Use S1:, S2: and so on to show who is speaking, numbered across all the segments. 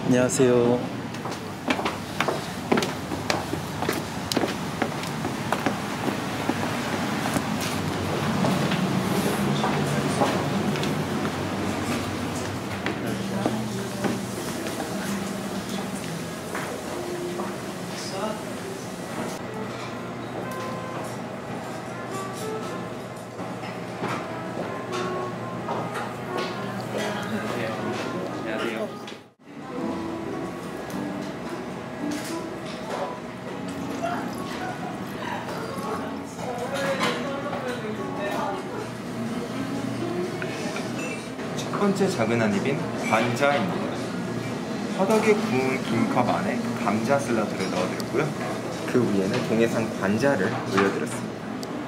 S1: 안녕하세요.
S2: 첫 번째 작은 한 입인 관자입니다. 화덕에 구운 김밥 안에 감자 샐러드를 넣어드렸고요. 그 위에는 동해산 관자를 올려드렸습니다.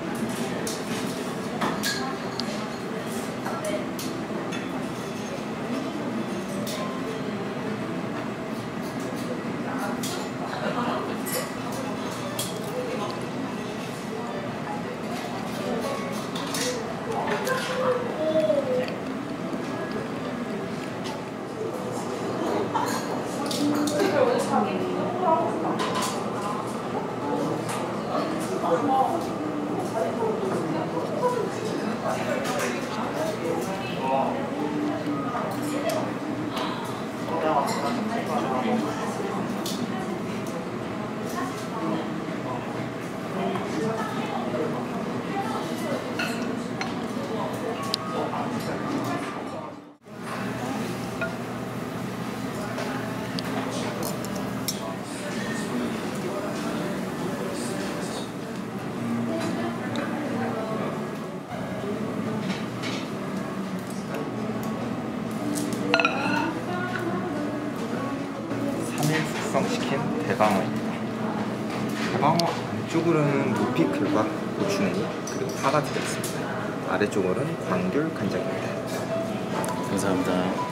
S2: 숙성시킨 대방어입니다. 대방어 안쪽으로는 무피클과 고추냉이 그리고 파가 들어있습니다. 아래쪽으로는 광귤 간장입니다.
S1: 감사합니다.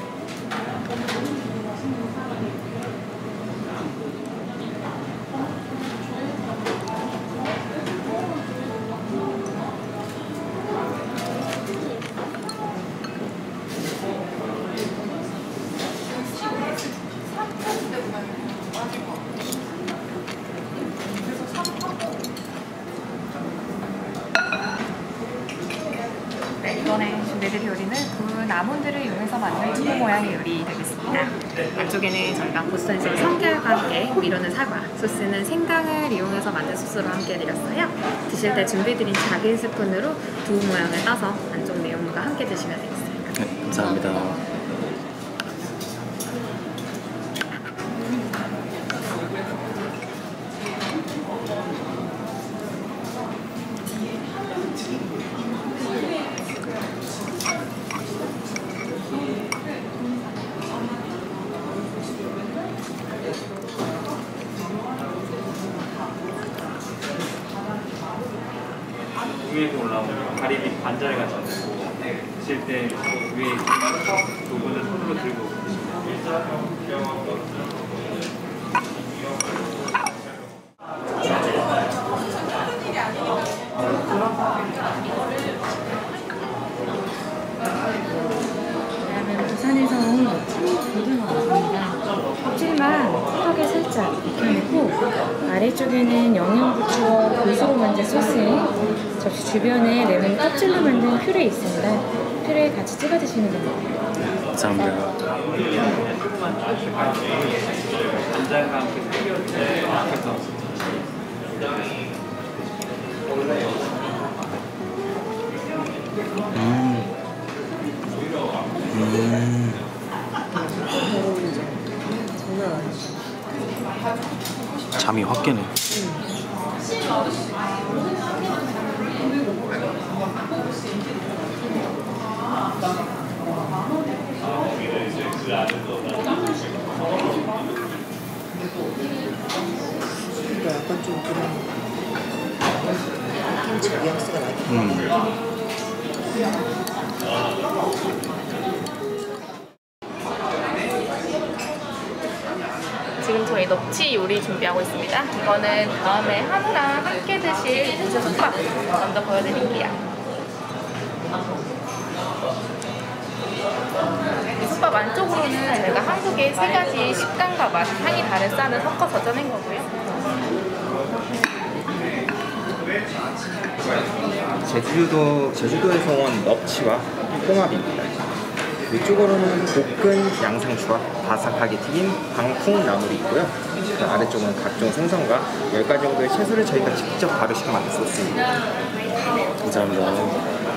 S3: 네, 이번에 준비해드릴 요리는 구운 아몬드를 이용해서 만든 두부 모양의 요리 되겠습니다. 안쪽에는 저희가 보스턴에서 온 성게와 함께 위로는 사과, 소스는 생강을 이용해서 만든 소스로 함께 해드렸어요. 드실 때 준비해드린 작은 스푼으로 두부 모양을 따서 안쪽 내용물과 함께 드시면 되겠습니다.
S1: 네, 감사합니다.
S4: 위에서 올라오는 가리비 관자를 같이 넣고 드실 때 위에 부분을 손으로 들고 드시면
S3: 부산에서 온 고등어입니다. 껍질만 톡하게 살짝 익혀내고 아래쪽에는 영양고추와 고수로 만든 소스에 접시 주변에 레몬 껍질로 만든 퓨레 있습니다. 퓨레 같이 찍어 드시면 됩니다.
S1: 감사합니다.
S4: 간장과 함께 새겨서
S1: 잠이 확 깨네.
S5: 약간 좀 그런 김치 뉘앙스가 나긴
S3: 지금 저희 넙치 요리 준비하고 있습니다. 이거는 다음에 한우랑 함께 드실 무쇠솥밥 먼저 보여드릴게요. 이 솥밥 볶음밥 안쪽으로는 저희가 한국의 3가지 식감과 맛, 향이 다른 쌀을 섞어서 쪄낸 거고요.
S2: 제주도에서 온 넙치와 홍합입니다. 위쪽으로는 볶은 양상추와 바삭하게 튀긴 방풍나물이 있고요. 그 아래쪽은 각종 생선과 10가지 정도의 채소를 저희가 직접 바르시고 만든 소스입니다.
S1: 감사합니다.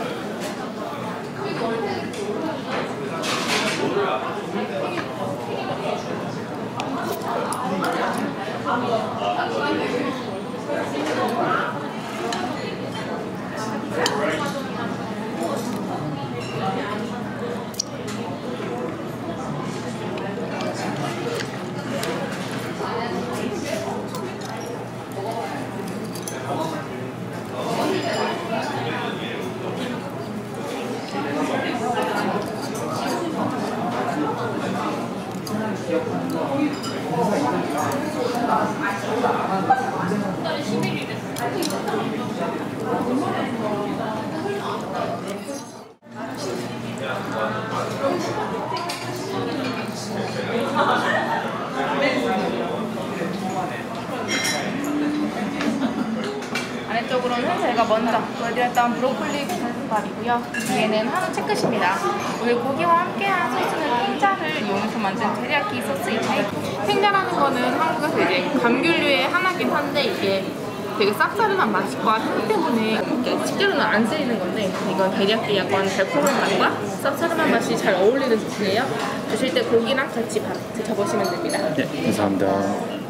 S3: 아래쪽으로는 저희가 먼저 보여드렸던 브로콜리 볶음밥이고요. 위에는 한우 채끝입니다. 오늘 고기와 함께한 소스는 팽자를 이용해서 만든 테리야끼 소스인데, 팽자라는 거는 한국에서 이제 감귤류의 하나긴 한데 이게 되게 쌉싸름한 맛과 향 때문에 이렇게 식재료는 안 쓰이는 건데, 이건 테리야끼 약간 달콤한 맛과 쌉싸름한 맛이 잘 어울리는 소스예요. 드실 때 고기랑 같이 드셔보시면 됩니다.
S1: 네, 감사합니다.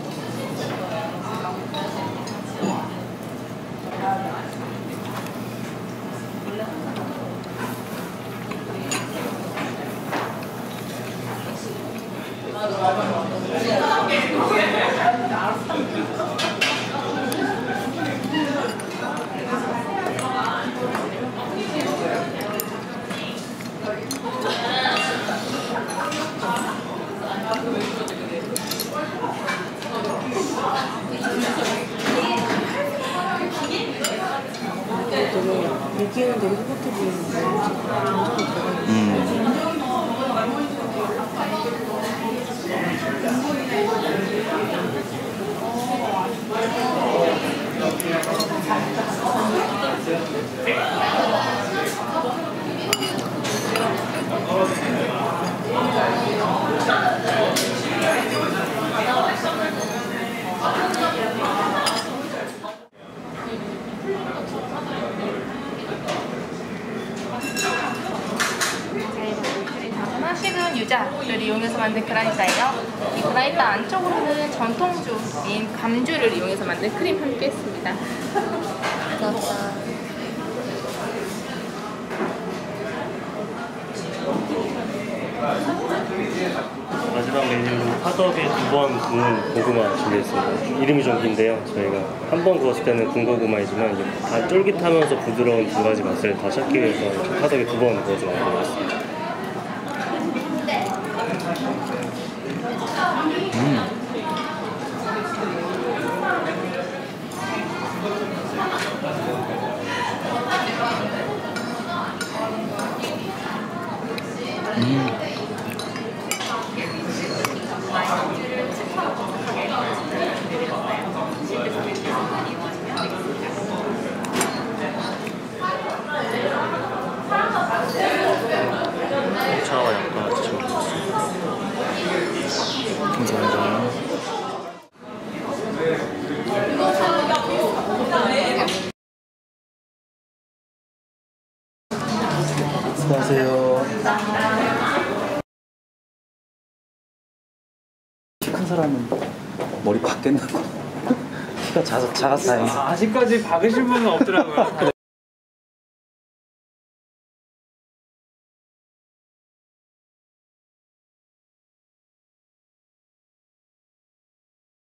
S5: 되게 얘기하는 대로 행복해 보이는데 점점 들어가는
S3: 식은 유자를 이용해서 만든 그라니타예요. 이 그라니타 안쪽으로는 전통주인 감주를 이용해서 만든 크림 함께 했습니다.
S6: 마지막 메뉴로 화덕에 2번 구운 고구마 준비했습니다. 이름이 좀 긴데요. 저희가 한 번 구웠을 때는 군고구마이지만 이제 다 쫄깃하면서 부드러운 두 가지 맛을 다 찾기 위해서 이렇게 화덕에 2번 구워서 만들었습니다. 차와 약간 같이 먹었습니다.
S1: 감사합니다. 수고하세요. 키 큰 사람은 머리 박겠는 거. 키가 작아서 다행이다.
S4: 아직까지 박으실 분은 없더라고요.